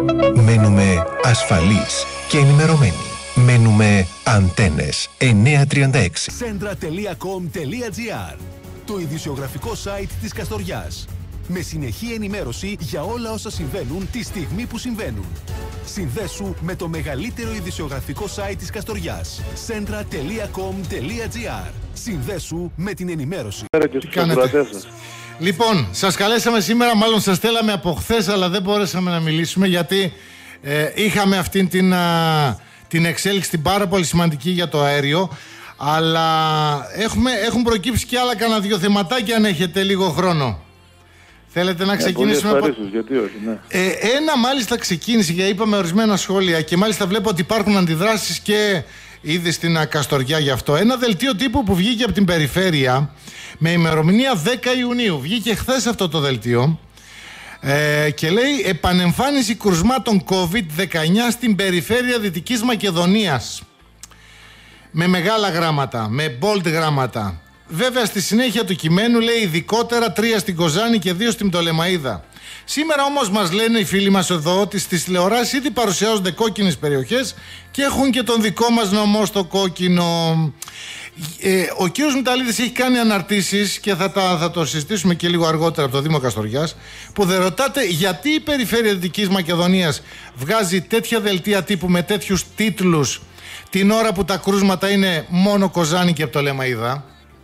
Μένουμε ασφαλείς και ενημερωμένοι. Μένουμε Αντένες 936. Centra.com.gr, το ειδησιογραφικό site της Καστοριάς. Με συνεχή ενημέρωση για όλα όσα συμβαίνουν τη στιγμή που συμβαίνουν. Συνδέσου με το μεγαλύτερο ειδησιογραφικό site της Καστοριάς. Centra.com.gr. Συνδέσου με την ενημέρωση. Τι κάνετε? Λοιπόν, σας καλέσαμε σήμερα, μάλλον σας στέλναμε από χθες, αλλά δεν μπορέσαμε να μιλήσουμε γιατί είχαμε αυτήν την εξέλιξη, την πάρα πολύ σημαντική για το αέριο. Αλλά έχουν προκύψει και άλλα κανένα δύο θεματάκια, αν έχετε λίγο χρόνο. Θέλετε να ξεκινήσουμε? Γιατί όχι, ναι. Ένα μάλιστα ξεκίνησε, γιατί είπαμε ορισμένα σχόλια και μάλιστα βλέπω ότι υπάρχουν αντιδράσεις και ήδη στην Καστοριά γι' αυτό. Ένα δελτίο τύπου που βγήκε από την περιφέρεια με ημερομηνία 10 Ιουνίου. Βγήκε χθες αυτό το δελτίο και λέει επανεμφάνιση κρουσμάτων COVID-19 στην περιφέρεια Δυτικής Μακεδονίας. Με μεγάλα γράμματα, με bold γράμματα. Βέβαια στη συνέχεια του κειμένου λέει ειδικότερα 3 στην Κοζάνη και 2 στην Πτολεμαΐδα. Σήμερα όμως μας λένε οι φίλοι μας εδώ ότι στις τηλεοράσεις ήδη παρουσιάζονται κόκκινες περιοχές και έχουν και τον δικό μας νομό στο κόκκινο. Ο κύριος Μηταλίδης έχει κάνει αναρτήσεις και θα το συζητήσουμε και λίγο αργότερα από το Δήμο Καστοριάς, που δεν ρωτάτε γιατί η περιφέρεια Δυτικής Μακεδονίας βγάζει τέτοια δελτία τύπου με τέτοιους τίτλους την ώρα που τα κρούσματα είναι μόνο Κοζάνη και Πτολεμαΐδα.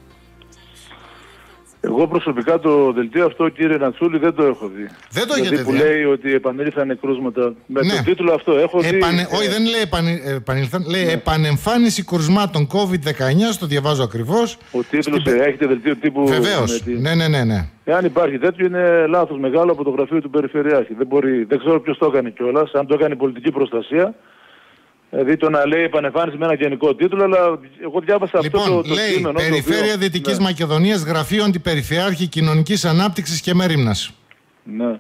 Εγώ προσωπικά το δελτίο αυτό, κύριε Νατσούλη, δεν το έχω δει. Δεν το έχετε δει? Που λέει ότι επανήλθαν κρούσματα. Με τον τίτλο αυτό έχω δει. Όχι, δεν λέει επανήλθαν. Λέει επανεμφάνιση κρουσμάτων COVID-19. Το διαβάζω ακριβώς. Ο τίτλος έχετε δελτίο τύπου. Βεβαίως. Ναι. Εάν υπάρχει τέτοιο, είναι λάθος μεγάλο από το γραφείο του Περιφερειάρχη. Δεν ξέρω ποιος το έκανε κιόλας. Αν το έκανε η πολιτική προστασία. Δηλαδή το να λέει επανεμφάνιση με ένα γενικό τίτλο, αλλά εγώ διάβασα αυτό το λέει, κείμενο. Περιφέρεια Δυτικής Μακεδονίας, Γραφείο Αντιπεριφερειάρχη Κοινωνικής Ανάπτυξης και Μερίμνας. Ναι.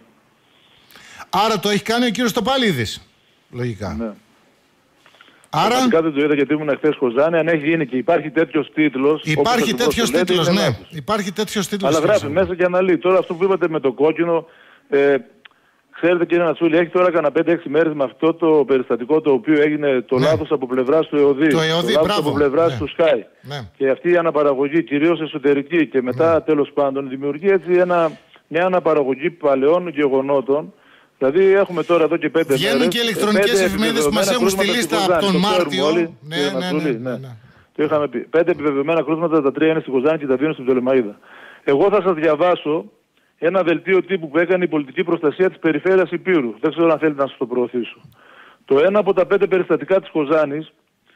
Άρα το έχει κάνει ο κύριος Τοπαλίδης. Λογικά. Ναι. Άρα. Φυσικά δεν το είδα γιατί ήμουν χθες Κοζάνη. Αν έχει γίνει και υπάρχει τέτοιος τίτλος. Υπάρχει τέτοιος τίτλος, ναι. Υπάρχει τέτοιος τίτλος. Αλλά γράφει μέσα και αναλύει. Τώρα αυτό που είπατε με το κόκκινο. Ξέρετε, κύριε Νατσούλη, έχει τώρα κανένα 5-6 μέρες με αυτό το περιστατικό το οποίο έγινε το λάθος από πλευράς του ΕΟΔΗ. Το λάθος από πλευράς του ΣΚΑΙ. Ναι. Και αυτή η αναπαραγωγή, κυρίως εσωτερική και μετά τέλος πάντων, δημιουργεί έτσι μια αναπαραγωγή παλαιών γεγονότων. Δηλαδή έχουμε τώρα εδώ και 5 μέρες. Βγαίνουν και ηλεκτρονικές εφημερίδες που μας έχουν στη λίστα από τον Μάρτιο. Ναι. Το είχαμε πει. 5 επιβεβαιωμένα κρούσματα, τα 3 είναι στην Κοζάνη και τα 2 είναι στην Πτολεμαΐδα. Εγώ θα σας διαβάσω ένα δελτίο τύπου που έκανε η πολιτική προστασία της περιφέρειας Ηπείρου. Δεν ξέρω αν θέλετε να σας το προωθήσω. Το ένα από τα 5 περιστατικά της Κοζάνης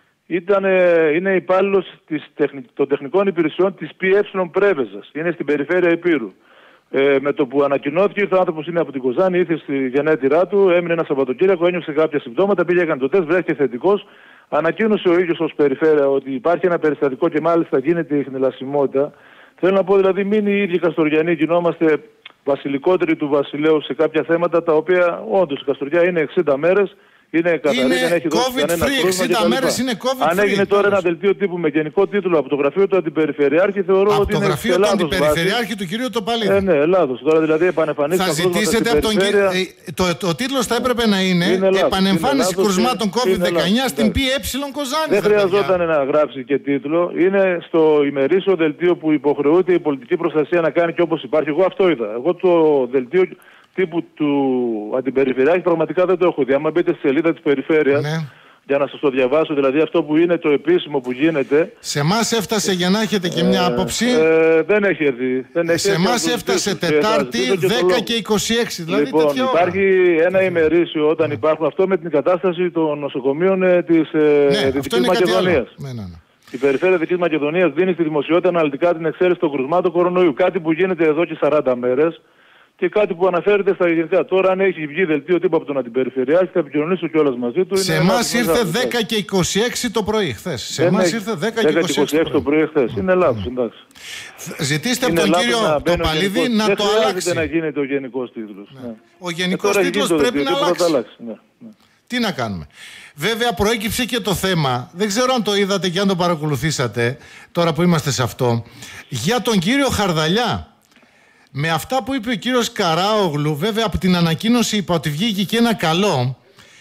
είναι υπάλληλος των τεχνικών υπηρεσιών της ΠΕ Πρέβεζας. Είναι στην περιφέρεια Ηπείρου. Με το που ανακοινώθηκε, ήρθε ο άνθρωπος, είναι από την Κοζάνη, ήρθε στη γενέτειρά του, έμεινε ένα Σαββατοκύριακο, ένιωσε κάποια συμπτώματα, πήγε, έκανε το τεστ, βρέθηκε θετικός. Ανακοίνωσε ο ίδιος ως περιφέρεια ότι υπάρχει ένα περιστατικό και μάλιστα γίνεται η χνηλασιμότητα. Θέλω να πω δηλαδή μην οι ίδιοι Καστοριανοί γινόμαστε βασιλικότεροι του βασιλέου σε κάποια θέματα τα οποία όντως η Καστοριά είναι 60 μέρες, είναι καθαρή, δεν έχει δώσει κανένα πρόβλημα. 60 μέρες είναι COVID-free. Αν έγινε τώρα ένα δελτίο τύπου με γενικό τίτλο από το γραφείο του Αντιπεριφερειάρχη, θεωρώ ότι είναι γραφείο του Αντιπεριφερειάρχη του κυρίου Τοπαλίδη. Ναι, Ελλάδος. Τώρα δηλαδή επανεμφανίστηκαν. Θα ζητήσετε από τον κύριο. Το τίτλος θα έπρεπε να είναι επανεμφάνιση κρουσμάτων COVID-19 στην ΠΕ Κοζάνη. Δεν χρειαζόταν να γράψει και τίτλο. Είναι στο ημερήσιο δελτίο που υποχρεούται η πολιτική προστασία να κάνει και όπως υπάρχει. Εγώ αυτό είδα. Εγώ το δελτίο τύπου του Αντιπεριφερειάρχη πραγματικά δεν το έχω δει. Άμα μπείτε στη σελίδα της Περιφέρειας, για να σας το διαβάσω, δηλαδή αυτό που είναι το επίσημο που γίνεται. Σε εμάς έφτασε, για να έχετε και μια άποψη. Δεν έχει έρθει. Σε εμάς έφτασε Τετάρτη 10 και 26. Δηλαδή λοιπόν, υπάρχει ένα ημερήσιο όταν υπάρχουν αυτό με την κατάσταση των νοσοκομείων της Δυτικής Μακεδονίας. Η Περιφέρεια Δυτικής Μακεδονίας δίνει στη δημοσιότητα αναλυτικά την εξαίρεση των κρουσμάτων κορονοϊού. Κάτι που γίνεται εδώ και 40 μέρες. Και κάτι που αναφέρεται στα γενικά. Τώρα, αν έχει βγει δελτίο τύπου από τον Αντιπεριφερειάρχη, θα επικοινωνήσω κιόλας μαζί του. Σε εμάς ήρθε 10 και 26 το πρωί χθες. Σε εμάς ήρθε 10 και 26 το πρωί χθες. Είναι λάθος, εντάξει. Ζητήστε από τον κύριο Τοπαλίδη να το αλλάξει. Δεν να γίνεται ο γενικός τίτλος. Ο γενικός τίτλος πρέπει να αλλάξει. Τι να κάνουμε. Βέβαια προέκυψε και το θέμα, δεν ξέρω αν το είδατε και αν το παρακολουθήσατε, τώρα που είμαστε σε αυτό, για τον κύριο Χαρδαλιά. με αυτά που είπε ο κύριος Καράογλου, βέβαια από την ανακοίνωση είπα ότι βγήκε και ένα καλό.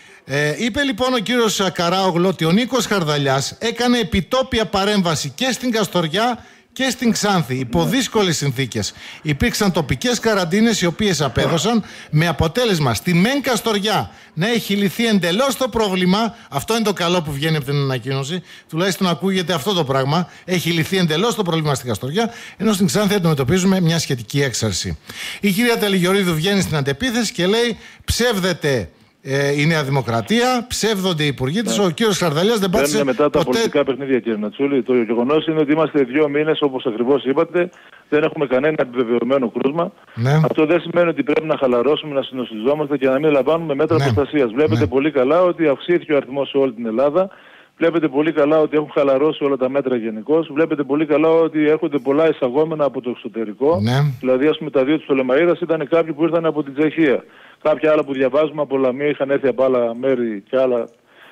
Είπε λοιπόν ο κύριος Καράογλου ότι ο Νίκος Χαρδαλιάς έκανε επιτόπια παρέμβαση και στην Καστοριά και στην Ξάνθη, υπό δύσκολες συνθήκες. Υπήρξαν τοπικές καραντίνες οι οποίες απέδωσαν, με αποτέλεσμα στη μεν Καστοριά να έχει λυθεί εντελώς το πρόβλημα. Αυτό είναι το καλό που βγαίνει από την ανακοίνωση. Τουλάχιστον ακούγεται αυτό το πράγμα. Έχει λυθεί εντελώς το πρόβλημα στην Καστοριά, ενώ στην Ξάνθη αντιμετωπίζουμε μια σχετική έξαρση. Η κυρία Τελιγιορίδου βγαίνει στην αντεπίθεση και λέει: ψεύδεται η Νέα Δημοκρατία, ψεύδονται οι υπουργοί της. Ο κύριος Χαρδαλιάς δεν πάτησε μετά τα πολιτικά παιχνίδια, κύριε Νατσούλη. Το γεγονός είναι ότι είμαστε 2 μήνες, όπως ακριβώς είπατε, δεν έχουμε κανένα επιβεβαιωμένο κρούσμα. Ναι. Αυτό δεν σημαίνει ότι πρέπει να χαλαρώσουμε, να συνοστιζόμαστε και να μην λαμβάνουμε μέτρα προστασίας. Βλέπετε πολύ καλά ότι αυξήθηκε ο αριθμός σε όλη την Ελλάδα. Βλέπετε πολύ καλά ότι έχουν χαλαρώσει όλα τα μέτρα γενικώς. Βλέπετε πολύ καλά ότι έρχονται πολλά εισαγόμενα από το εξωτερικό. Ναι. Δηλαδή, ας πούμε, τα 2 της Πτολεμαΐδας ήταν κάποιοι που ήρθαν από την Τσεχία. Κάποια άλλα που διαβάζουμε από Λαμία είχαν έρθει από άλλα μέρη και άλλα,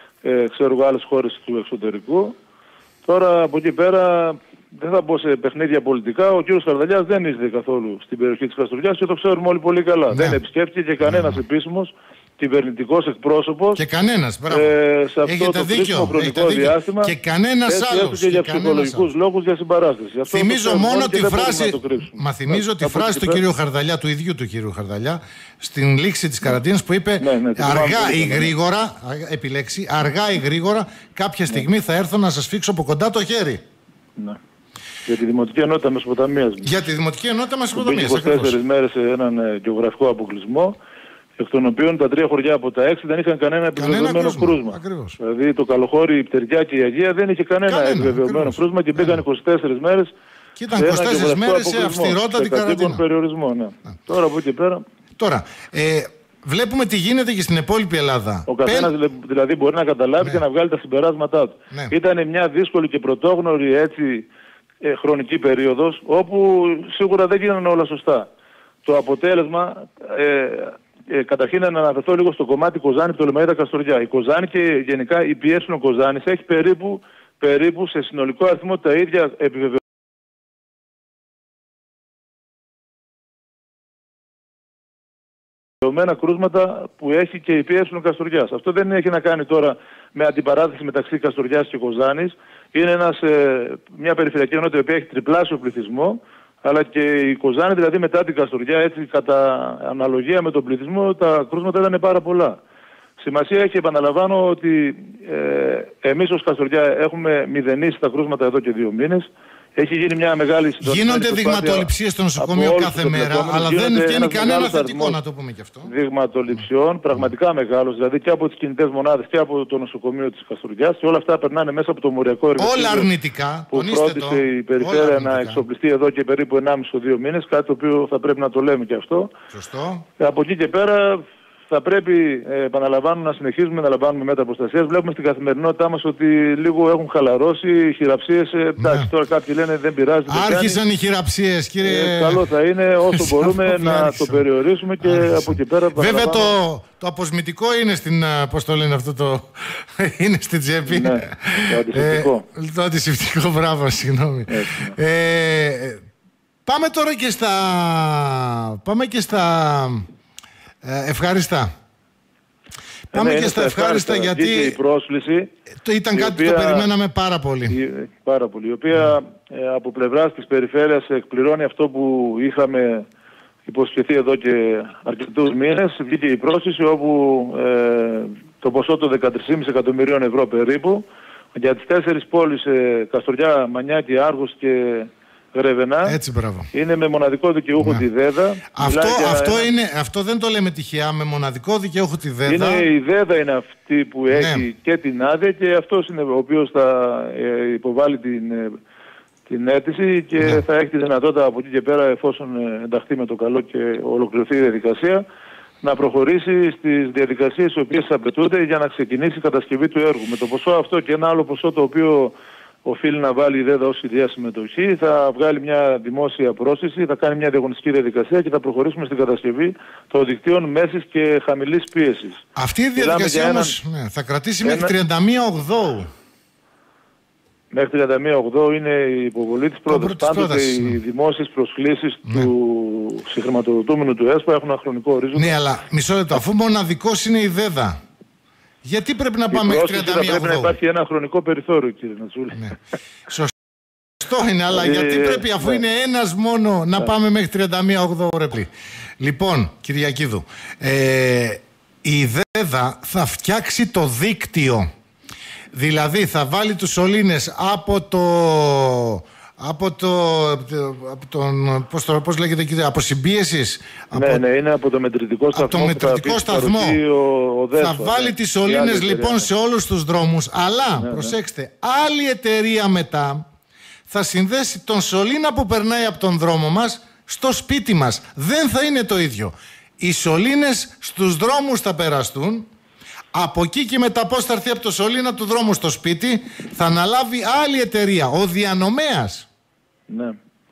ξέρω εγώ, άλλες χώρες του εξωτερικού. Τώρα από εκεί πέρα δεν θα πω σε παιχνίδια πολιτικά. Ο κύριος Χαρδαλιάς δεν ήρθε καθόλου στην περιοχή της Καστοριάς και το ξέρουμε όλοι πολύ καλά. Ναι. Δεν επισκέφθηκε και κανένας επίσημος κυβερνητικός εκπρόσωπος. Και κανένας, μπράβο. Σε αυτό το κρίσιμο χρονικό διάστημα. Και κανένας άλλος. Και για ψυχολογικούς λόγους, για συμπαράσταση. Θυμίζω μόνο τη φράση. Μα θυμίζω τη φράση του κυρίου Χαρδαλιά, του ίδιου του κυρίου Χαρδαλιά, στην λήξη της καραντίνας που είπε: αργά ή γρήγορα, επιλέξει, αργά ή γρήγορα, κάποια στιγμή θα έρθω να σας φίξω από κοντά το χέρι. Ναι. Για τη Δημοτική Ενότητα Μεσοποταμίας. Για τη Δημοτική Ενότητα Μεσοποταμίας. 24 μέρες σε έναν γεωγραφικό αποκλεισμό, εκ των οποίων τα 3 χωριά από τα 6 δεν είχαν κανένα επιβεβαιωμένο κρούσμα. Ακριβώς. Δηλαδή το Καλοχώρι, η Πτεριά και η Αγία δεν είχε κανένα επιβεβαιωμένο κρούσμα και μπήκαν 24 μέρες. Και ήταν 24 μέρες σε αυστηρότατη καραντίνα. Περιορισμό, ναι. Τώρα από εκεί πέρα. Τώρα, βλέπουμε τι γίνεται και στην υπόλοιπη Ελλάδα. Ο καθένας δηλαδή μπορεί να καταλάβει και να βγάλει τα συμπεράσματά του. Ήταν μια δύσκολη και πρωτόγνωρη έτσι χρονική περίοδος, όπου σίγουρα δεν γίνανε όλα σωστά. Το αποτέλεσμα, καταρχήν να αναφερθώ λίγο στο κομμάτι Κοζάνη, Πτολεμαΐδα, Καστοριά. Η Κοζάνη και γενικά η ΠΕ Κοζάνης έχει περίπου σε συνολικό αριθμό τα ίδια επιβεβαιωμένα κρούσματα που έχει και η ΠΕ Καστοριάς. Αυτό δεν έχει να κάνει τώρα με αντιπαράθεση μεταξύ Καστοριάς και Κοζάνης. Είναι μια περιφερειακή ενότητα η οποία έχει τριπλάσιο πληθυσμό, αλλά και η Κοζάνη, δηλαδή μετά την Καστοριά, έτσι κατά αναλογία με τον πληθυσμό, τα κρούσματα ήταν πάρα πολλά. Σημασία έχει, επαναλαμβάνω, ότι εμείς ως Καστοριά έχουμε μηδενίσει τα κρούσματα εδώ και 2 μήνες. Έχει γίνει μια μεγάλη συντονισμένη. Γίνονται δειγματοληψίες στο νοσοκομείο κάθε μέρα, αλλά δεν βγαίνει κανένα θετικό, να το πούμε και αυτό. Δειγματοληψιών, πραγματικά μεγάλος, δηλαδή και από τις κινητές μονάδες και από το νοσοκομείο της Καστοριάς, και όλα αυτά περνάνε μέσα από το μοριακό εργαστήριο. Όλα αρνητικά. Που φρόντισε η περιφέρεια να εξοπλιστεί εδώ και περίπου 1,5-2 μήνες, κάτι το οποίο θα πρέπει να το λέμε και αυτό. Σωστό. Από εκεί και πέρα θα πρέπει, επαναλαμβάνω, να συνεχίζουμε να λαμβάνουμε μέτρα προστασίας. Βλέπουμε στην καθημερινότητά μας ότι λίγο έχουν χαλαρώσει οι χειραψίες. Εντάξει, τώρα κάποιοι λένε δεν πειράζει. Άρχισαν οι χειραψίες, κύριε. Καλό θα είναι όσο μπορούμε να το περιορίσουμε και από εκεί πέρα. Βέβαια το αποσμητικό είναι στην. Πώς το λένε αυτό το. Είναι στην τσέπη. Ναι, το αντισηπτικό. Το αντισηπτικό, μπράβο, συγγνώμη. Πάμε τώρα και στα. Πάμε και στα. Ευχάριστα. Πάμε και στα ευχάριστα, γιατί η πρόσκληση ήταν κάτι που το περιμέναμε πάρα πολύ. Η οποία από πλευράς της περιφέρειας εκπληρώνει αυτό που είχαμε υποσχεθεί εδώ και αρκετούς μήνες. Βγήκε η πρόσκληση όπου το ποσό των 13,5 εκατομμυρίων ευρώ περίπου για τις 4 πόλεις Καστοριά, Μανιάκη, Άργος και Γρεβενά. Έτσι, μπράβο. Είναι με μοναδικό δικαιούχο τη ΔΕΔΑ. Αυτό δεν το λέμε τυχαία, με μοναδικό δικαιούχο τη ΔΕΔΑ. Η ΔΕΔΑ είναι αυτή που έχει και την άδεια και αυτός είναι ο οποίος θα υποβάλει την αίτηση και θα έχει τη δυνατότητα από εκεί και πέρα, εφόσον ενταχθεί με το καλό και ολοκληρωθεί η διαδικασία, να προχωρήσει στις διαδικασίες οι οποίες απαιτούνται για να ξεκινήσει η κατασκευή του έργου. Με το ποσό αυτό και ένα άλλο ποσό το οποίο οφείλει να βάλει η ΔΕΔΑ ως ιδιαία συμμετοχή, θα βγάλει μια δημόσια πρόσθεση, θα κάνει μια διαγωνιστική διαδικασία και θα προχωρήσουμε στην κατασκευή των δικτύων μέσης και χαμηλής πίεσης. Αυτή η διαδικασία όμως θα κρατήσει μέχρι 31 Οκτώου. Μέχρι 31/8 είναι η υποβολή της πρότασης. Πάντοτε οι δημόσιες προσκλήσεις του συγχρηματοδοτούμενου του ΕΣΠΑ έχουν ένα χρονικό ορίζοντα. Ναι, αλλά μισό λεπτό, αφού μοναδικός είναι η ΔΕΔΑ, γιατί πρέπει να πάμε μέχρι 31/8? Πρέπει να υπάρχει ένα χρονικό περιθώριο, κύριε Νατσούλη. Ναι. Σωστό είναι, αλλά γιατί πρέπει, αφού είναι ένας μόνο, να πάμε μέχρι 31/8 ρεπλή? Λοιπόν, Κυριακίδου, η ΔΕΔΑ θα φτιάξει το δίκτυο. Δηλαδή θα βάλει τους σωλήνες πώς λέγεται εκεί, από συμπίεσης. Ναι, είναι από το μετρητικό σταθμό. Από το μετρητικό σταθμό. Θα βάλει τις σωλήνες λοιπόν σε όλους τους δρόμους. Αλλά, προσέξτε, άλλη εταιρεία μετά θα συνδέσει τον σωλήνα που περνάει από τον δρόμο μας στο σπίτι μας. Δεν θα είναι το ίδιο. Οι σωλήνες στους δρόμους θα περαστούν. Από εκεί και μετά πώς θα έρθει από το σωλήνα του δρόμου στο σπίτι θα αναλάβει άλλη εταιρεία, ο διανομέας. Ναι.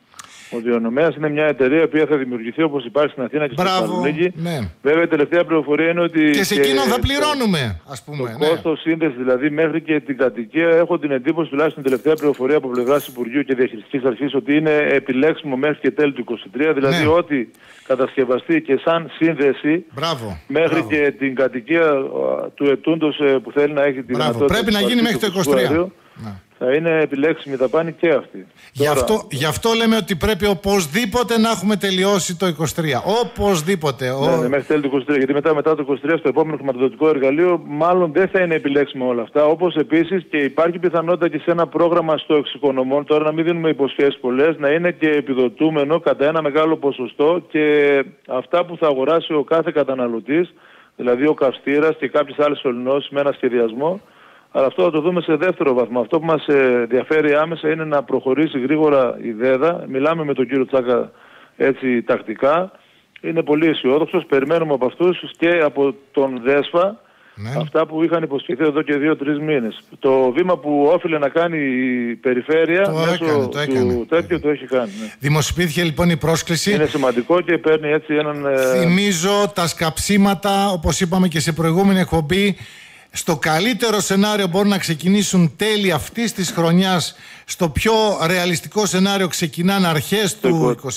Ο διανομέας είναι μια εταιρεία που θα δημιουργηθεί όπως υπάρχει στην Αθήνα και στη Θεσσαλονίκη. Ναι. Βέβαια η τελευταία πληροφορία είναι ότι... Και σε εκείνον θα πληρώνουμε, ας πούμε. Το κόστος σύνδεσης δηλαδή μέχρι και την κατοικία, έχω την εντύπωση τουλάχιστον την τελευταία πληροφορία από πλευράς Υπουργείου και Διαχειριστικής Αρχής ότι είναι επιλέξιμο μέχρι και τέλη του 2023. Δηλαδή ό,τι κατασκευαστεί και σαν σύνδεση μέχρι και την κατοικία του ετούντος που θέλει να έχει τη δυνατότητα. Πρέπει να γίνει μέχρι το 2023. Θα είναι επιλέξιμη θα πάνε και αυτή. Γι' αυτό λέμε ότι πρέπει οπωσδήποτε να έχουμε τελειώσει το 23. Οπωσδήποτε. Ναι, μέχρι τέλη του 23. Γιατί μετά το 23 στο επόμενο χρηματοδοτικό εργαλείο μάλλον δεν θα είναι επιλέξιμο όλα αυτά. Όπως επίσης και υπάρχει πιθανότητα και σε ένα πρόγραμμα στο εξοικονομών, τώρα να μην δίνουμε υποσχέσεις πολλές, να είναι και επιδοτούμενο κατά ένα μεγάλο ποσοστό και αυτά που θα αγοράσει ο κάθε καταναλωτής, δηλαδή ο καυστήρας και κάποιες άλλες σωληνώσεις με ένα σχεδιασμό. Αλλά αυτό θα το δούμε σε δεύτερο βαθμό. Αυτό που μας ενδιαφέρει άμεσα είναι να προχωρήσει γρήγορα η ΔΕΔΑ. Μιλάμε με τον κύριο Τσάκα έτσι τακτικά. Είναι πολύ αισιόδοξος. Περιμένουμε από αυτούς και από τον ΔΕΣΦΑ αυτά που είχαν υποσχεθεί εδώ και 2-3 μήνες. Το βήμα που όφιλε να κάνει η περιφέρεια μέσω του τέτοιου το έχει κάνει. Ναι. Δημοσιοποιήθηκε λοιπόν η πρόσκληση. Είναι σημαντικό και παίρνει έτσι έναν... Θυμίζω τα σκαψίματα, όπως είπαμε και σε προηγούμενη εκπομπή. Στο καλύτερο σενάριο μπορούν να ξεκινήσουν τέλη αυτής της χρονιάς. Στο πιο ρεαλιστικό σενάριο ξεκινάνε αρχές του 2021.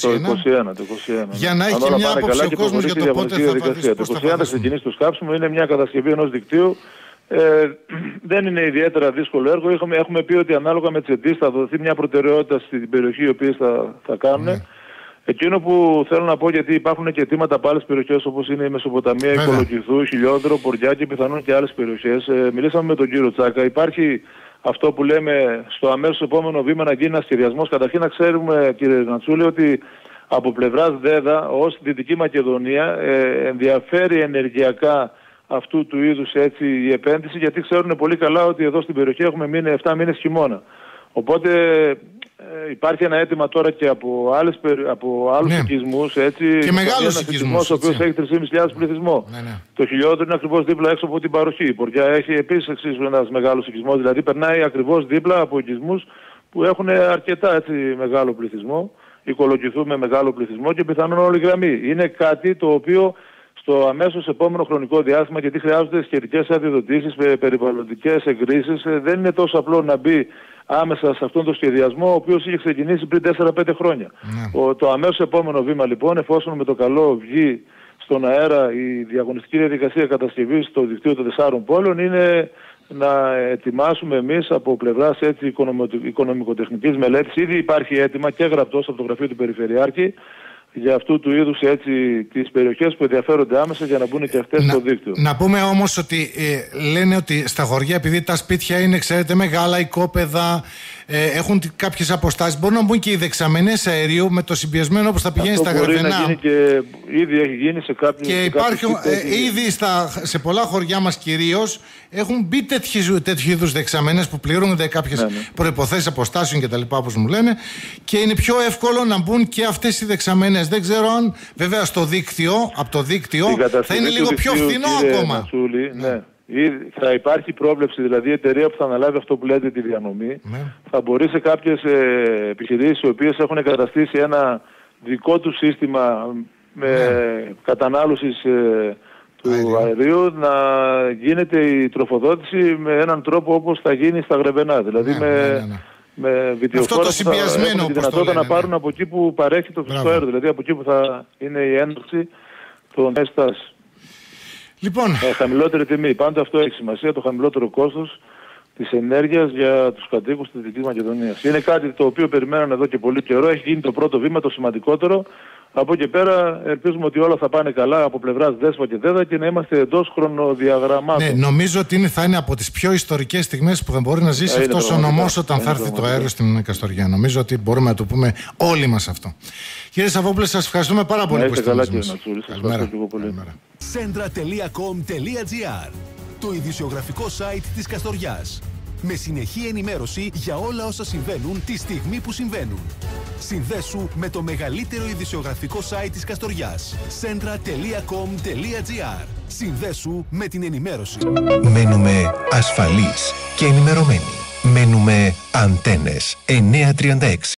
Για να έχει και μια άποψη ο κόσμος για το πότε θα βαδίσει. Το 2021 θα ξεκινήσει το σκάψιμο. Είναι μια κατασκευή ενός δικτύου. Δεν είναι ιδιαίτερα δύσκολο έργο. Έχουμε πει ότι ανάλογα με τις αιτήσεις θα δοθεί μια προτεραιότητα στην περιοχή οι οποίες θα κάνουν. Ναι. Εκείνο που θέλω να πω, γιατί υπάρχουν και αιτήματα από άλλες περιοχές όπως είναι η Μεσοποταμία, η Κολοκυθού, η Χιλιόδρο, Ποριά και πιθανόν και άλλες περιοχές. Μιλήσαμε με τον κύριο Τσάκα. Υπάρχει αυτό που λέμε στο αμέσως επόμενο βήμα να γίνει ένας σχεδιασμός. Καταρχήν να ξέρουμε, κύριε Νατσούλη, ότι από πλευράς ΔΕΔΑ ως Δυτική Μακεδονία ενδιαφέρει ενεργειακά αυτού του είδους έτσι η επένδυση, γιατί ξέρουν πολύ καλά ότι εδώ στην περιοχή έχουμε μείνει 7 μήνες χειμώνα. Οπότε υπάρχει ένα αίτημα τώρα και από άλλους οικισμούς, έτσι. Και μεγάλος οικισμός, ο οποίος έχει 3.500 πληθυσμό. Ναι. Το Χιλιόδρο είναι ακριβώς δίπλα έξω από την παροχή. Η Ποριά έχει επίσης εξίσου ένας μεγάλος οικισμός, δηλαδή περνάει ακριβώς δίπλα από οικισμούς που έχουν αρκετά έτσι μεγάλο πληθυσμό. Η Κολοκυθού με μεγάλο πληθυσμό και πιθανόν όλη γραμμή. Είναι κάτι το οποίο στο αμέσως επόμενο χρονικό διάστημα, γιατί χρειάζονται σχετικές αδειοδοτήσεις, περιβαλλοντικές εγκρίσεις, δεν είναι τόσο απλό να μπει άμεσα σε αυτόν τον σχεδιασμό, ο οποίος είχε ξεκινήσει πριν 4-5 χρόνια. Το αμέσως επόμενο βήμα λοιπόν, εφόσον με το καλό βγει στον αέρα η διαγωνιστική διαδικασία κατασκευής στο δικτύο των 4 πόλεων, είναι να ετοιμάσουμε εμείς από πλευράς έτσι οικονομικοτεχνικής μελέτης. Ήδη υπάρχει αίτημα και γραπτός από το γραφείο του Περιφερειάρχη για αυτού του είδους έτσι τις περιοχές που ενδιαφέρονται άμεσα για να μπουν και αυτές στο δίκτυο. Να πούμε όμως ότι λένε ότι στα χωριά, επειδή τα σπίτια είναι, ξέρετε, μεγάλα, οικόπεδα, έχουν κάποιες αποστάσεις, μπορούν να μπουν και οι δεξαμενές αερίου με το συμπιεσμένο όπως θα πηγαίνει στα Γρεβενά. Να γίνει και ήδη έχει γίνει σε κάποιους. Και υπάρχουν ήδη σε πολλά χωριά μας κυρίως έχουν μπει τέτοιου είδους δεξαμενές που πληρούνται κάποιες προϋποθέσεις αποστάσεων κτλ. Όπως μου λένε, και είναι πιο εύκολο να μπουν και αυτές οι δεξαμενές. Δεν ξέρω αν βέβαια στο δίκτυο, από το δίκτυο θα είναι λίγο πιο φθηνό ακόμα. Μασούλη, ναι. Θα υπάρχει πρόβλεψη, δηλαδή η εταιρεία που θα αναλάβει αυτό που λέτε τη διανομή θα μπορεί σε κάποιες επιχειρήσεις οι οποίες έχουν εγκαταστήσει ένα δικό του σύστημα κατανάλωσης του αερίου να γίνεται η τροφοδότηση με έναν τρόπο όπως θα γίνει στα Γρεβενά, δηλαδή με βιντεοφόρα που θα έχουν τη δυνατότητα να πάρουν από εκεί που παρέχει το φυσικό αέριο, δηλαδή από εκεί που θα είναι η έναρξη των έστας. Λοιπόν. Χαμηλότερη τιμή. Πάντα αυτό έχει σημασία, το χαμηλότερο κόστος της ενέργειας για τους κατοίκους της Δυτικής Μακεδονίας. Είναι κάτι το οποίο περιμέναν εδώ και πολύ καιρό, έχει γίνει το πρώτο βήμα, το σημαντικότερο. Από εκεί πέρα ελπίζουμε ότι όλα θα πάνε καλά από πλευράς ΔΕΣΠΑ και ΔΕΔΑ και να είμαστε εντός χρονοδιαγραμμάτων. Ναι, νομίζω ότι θα είναι από τις πιο ιστορικές στιγμές που θα μπορεί να ζήσει αυτός ο νομός όταν θα έρθει το αέριο στην Καστοριά. Νομίζω ότι μπορούμε να το πούμε όλοι μας αυτό. Κύριε Σαββόπουλε, σας ευχαριστούμε πάρα πολύ που είστε μαζί μας. Καλημέρα. Centra.com.gr, το ειδησιογραφικό site της Καστοριάς. Με συνεχή ενημέρωση για όλα όσα συμβαίνουν τη στιγμή που συμβαίνουν. Συνδέσου με το μεγαλύτερο ειδησιογραφικό site της Καστοριάς. Centra.com.gr. Συνδέσου με την ενημέρωση. Μένουμε ασφαλείς και ενημερωμένοι. Μένουμε Αντένες 936.